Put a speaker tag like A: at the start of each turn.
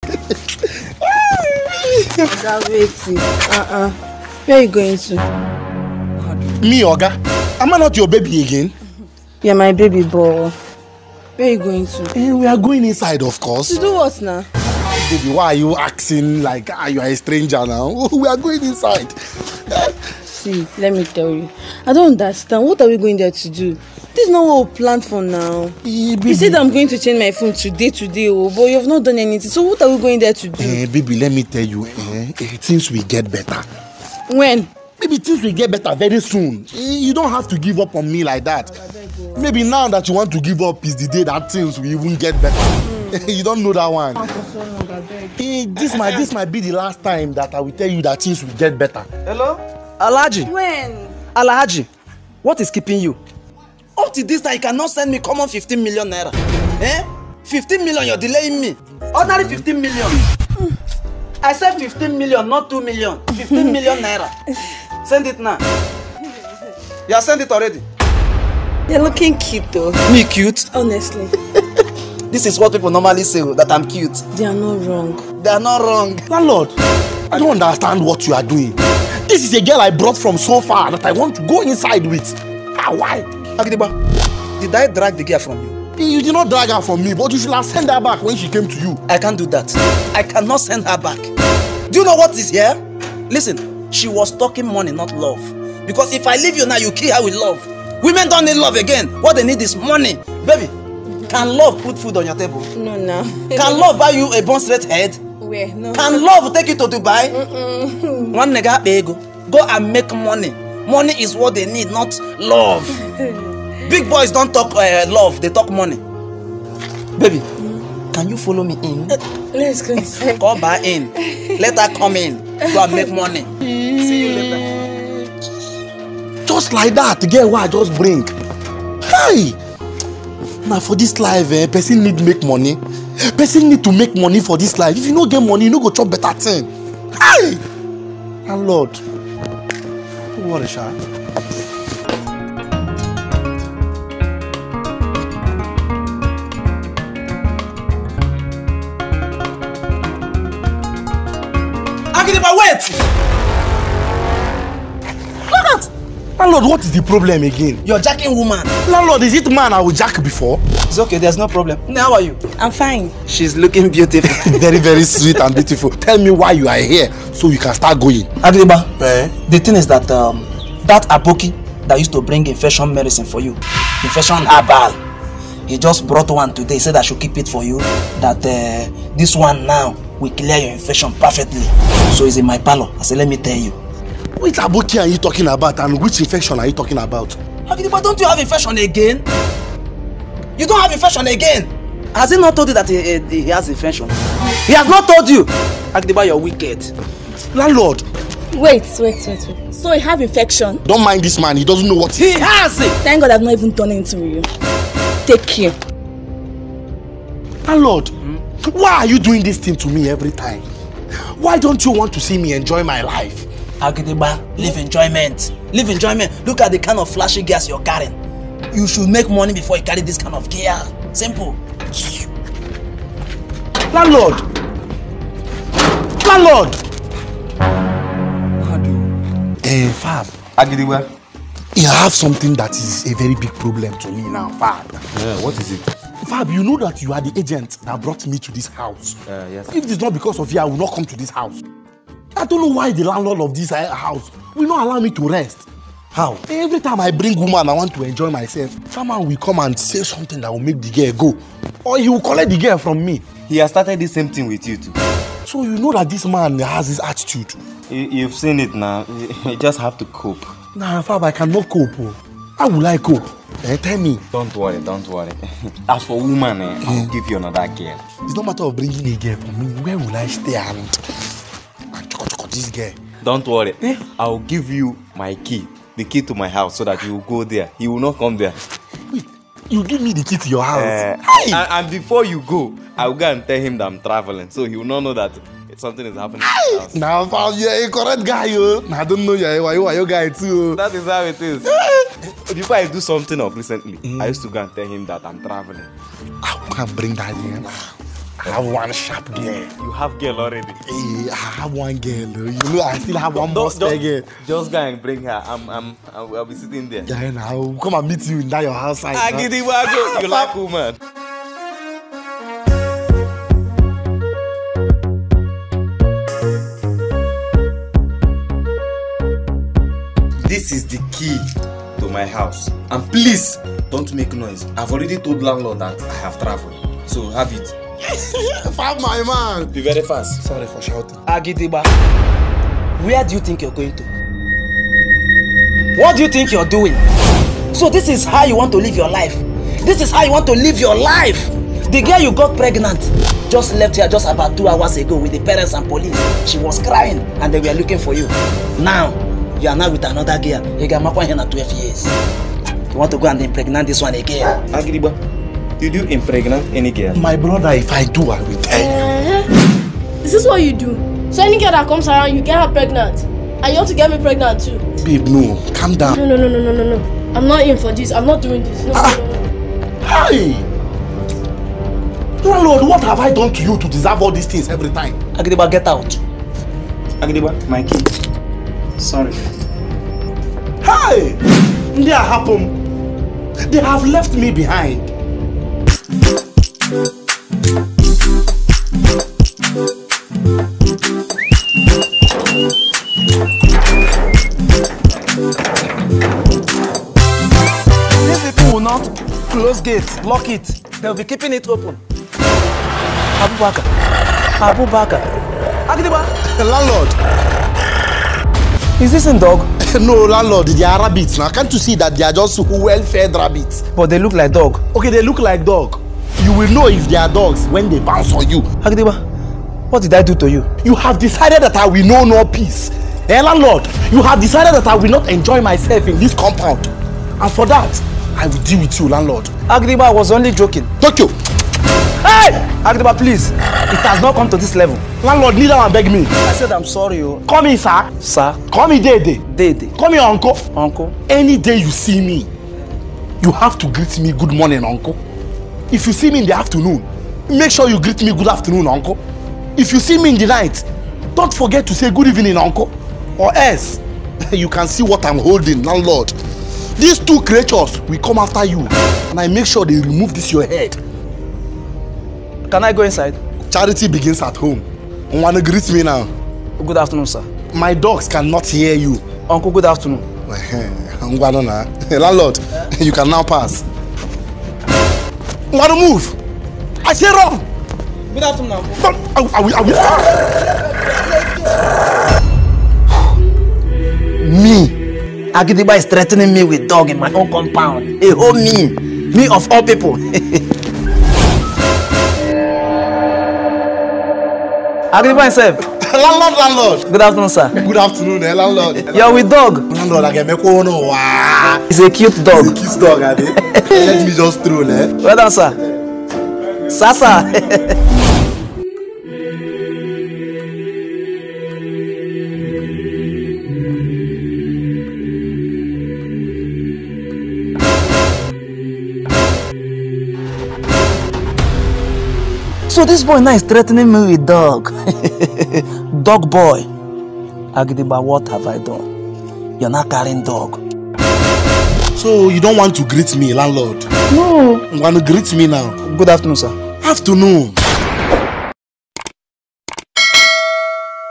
A: Where are you going to?
B: Me, Oga? Am I not your baby again?
A: You're my baby boy. Where are you going to?
B: We are going inside, of course.
A: To do what now?
B: Baby, why are you acting like you are a stranger now? We are going inside.
A: See, let me tell you. I don't understand. What are we going there to do? This is not what we planned for now. You said I'm going to change my phone today, but you have not done anything. So what are we going there to do?
B: Baby, let me tell you, things will get better.
A: When?
B: Maybe things will get better very soon. You don't have to give up on me like that. Maybe now that you want to give up is the day that things will even get better. You don't know that one. This might be the last time that I will tell you that things will get better.
C: Hello? Alhaji.
A: When?
C: Alhaji, what is keeping you? Up to this time, you cannot send me common 15 million naira. 15 million, you're delaying me. Ordinary 15 million. I said 15 million, not 2 million. 15 million naira. Send it now. Yeah, send it already.
A: You're looking cute though.
C: Me cute?
A: Honestly.
C: This is what people normally say, that I'm cute.
A: They are not wrong.
C: They are not wrong.
B: Landlord, I don't understand what you are doing. This is a girl I brought from so far that I want to go inside with. Why?
C: Agidiba, did I drag the girl from you?
B: You did not drag her from me, but you should have sent her back when she came to you.
C: I can't do that. I cannot send her back. Do you know what is here? Listen, she was talking money, not love. Because if I leave you now, you kill her with love. Women don't need love again. What they need is money. Baby, can love put food on your table?
A: No.
C: Can love buy you a bone straight head?
A: Where? No.
C: Can love take you to Dubai? One nigga go and make money. Money is what they need, not love. Big boys don't talk love, they talk money. Baby, can you follow me in?
A: Let's go inside.
C: Come back in. Let her come in. Go and make money. See you later.
B: Just like that, the girl I just bring. Hey! Now for this life, person need make money. Person need to make money for this life. If you don't get money, you don't go chop better thing. Hey! And Lord, don't worry, Sha.
C: Wait! Look at!
B: Landlord, what is the problem again?
C: You're jacking woman.
B: Landlord, is it man I will jack before?
C: It's okay, there's no problem. How are you?
A: I'm fine.
C: She's looking beautiful.
B: Very, very sweet and beautiful. Tell me why you are here so you can start going.
C: Agriba, the thing is that that Aboki that used to bring infection medicine for you, infection herbal, he just brought one today. He said I should keep it for you. That this one now will clear your infection perfectly. So it's in my parlor. I said, let me tell you.
B: Which Aboki are you talking about and which infection are you talking about?
C: But don't you have infection again? You don't have infection again. Has he not told you that he has infection? He has not told you. Agdiba, you're wicked.
B: Landlord.
A: Wait. So he have infection?
B: Don't mind this man. He doesn't know what
C: he has it.
A: Thank God I've not even done anything with you. Take care.
B: Landlord, why are you doing this thing to me every time? Why don't you want to see me enjoy my life?
C: Agdiba, live enjoyment. Live enjoyment. Look at the kind of flashy gas you're carrying. You should make money before you carry this kind of gear. Simple.
B: Landlord! Landlord! Fab.
D: Agidiwa.
B: I have something that is a very big problem to me now, Fab.
D: What is it?
B: Fab, you know that you are the agent that brought me to this house.
D: Yes.
B: If it is not because of you, I will not come to this house. I don't know why the landlord of this house will not allow me to rest. How? Every time I bring woman, I want to enjoy myself. Someone will come and say something that will make the girl go. Or he will collect the girl from me.
D: He has started the same thing with you too.
B: So you know that this man has his attitude.
D: You've seen it now. You just have to cope.
B: Nah, Fab, I cannot cope. How will I cope? Tell me.
D: Don't worry. As for woman, I'll give you another girl.
B: It's not a matter of bringing a girl for me. Where will I stay and choco this girl?
D: Don't worry. I'll give you my key. The key to my house so that you will go there. He will not come there.
B: Wait, you give me the key to your house?
D: And before you go, I will go and tell him that I'm traveling. So he will not know that something is happening in the house.
B: Now, Fab, you're a correct guy, yo. I don't know you're a guy too.
D: That is how it is. Before I do something of recently, I used to go and tell him that I'm traveling.
B: I can't bring that in. I have one sharp girl.
D: You have girl already.
B: Hey, I have one girl. You know, I still have one more spare girl.
D: Just go and bring her. I'll be sitting there.
B: Yeah, and I'll come and meet you in that your house side.
D: Agidigba, you like woman. This is the key to my house. And please, don't make noise. I've already told landlord that I have traveled. So have it.
B: Fuck my man.
D: Be very fast.
B: Sorry for shouting.
C: Agidigba, where do you think you're going to? What do you think you're doing? So this is how you want to live your life? This is how you want to live your life? The girl you got pregnant just left here just about 2 hours ago with the parents and police. She was crying and they were looking for you. Now, you are now with another girl. You got married here 12 years. You want to go and impregnate this one again?
D: Agidigba, did you impregnate any girl?
B: My brother, if I do, I will tell you.
E: Is this what you do? So any girl that comes around, you get her pregnant. And you want to get me pregnant too?
B: Babe, no. Calm down.
E: No. I'm not in for this. I'm not doing this. No.
B: Hey! Lord, what have I done to you to deserve all these things every time?
C: Agidigba, get out.
D: Agidigba, my key. Sorry.
B: Hey! They are happen. They have left me behind.
C: These people will not close gates, lock it. They'll be keeping it open. Abubakar. Agidigba.
B: The landlord.
C: Is this a dog?
B: No, landlord, they are rabbits. Now, can't you see that they are just well-fed rabbits?
C: But they look like dog.
B: Okay, they look like dog. You will know if they are dogs when they bounce on you.
C: Agidigba, what did I do to you?
B: You have decided that I will know no peace. Hey, landlord, you have decided that I will not enjoy myself in this compound. And for that, I will deal with you, landlord.
C: Agidigba, I was only joking.
B: Tokyo.
C: Hey! Agidigba, please. It has not come to this level.
B: Landlord, kneel down and beg me.
C: I said I'm sorry, oh.
B: Call me, sir.
C: Sir.
B: Call me, Dede.
C: Dede.
B: Call me, uncle.
C: Uncle.
B: Any day you see me, you have to greet me good morning, uncle. If you see me in the afternoon, make sure you greet me good afternoon, uncle. If you see me in the night, don't forget to say good evening, uncle. Or else, you can see what I'm holding, landlord. These two creatures will come after you, and I make sure they remove this your head.
C: Can I go inside?
B: Charity begins at home. Wanna greet me now?
C: Good afternoon, sir.
B: My dogs cannot hear you.
C: Uncle, good afternoon.
B: Landlord, you can now pass. Wanna move? I say run.
C: Good afternoon, Uncle.
B: I will. Me.
C: Agidigba is threatening me with dog in my own compound. Hey, oh me. Me of all people. Agidigba himself.
B: Landlord.
C: Good afternoon, sir.
B: Good afternoon, landlord.
C: You're with dog.
B: Landlord, I can make one. Wow.
C: It's a cute dog.
B: It's a cute dog, I think. Let me just throw, eh?
C: Well done, sir. Sasa. So this boy now is threatening me with dog. Dog boy. Agidigba, what have I done? You're not carrying dog.
B: So you don't want to greet me, landlord?
C: No.
B: You want to greet me now?
C: Good afternoon, sir.
B: Afternoon.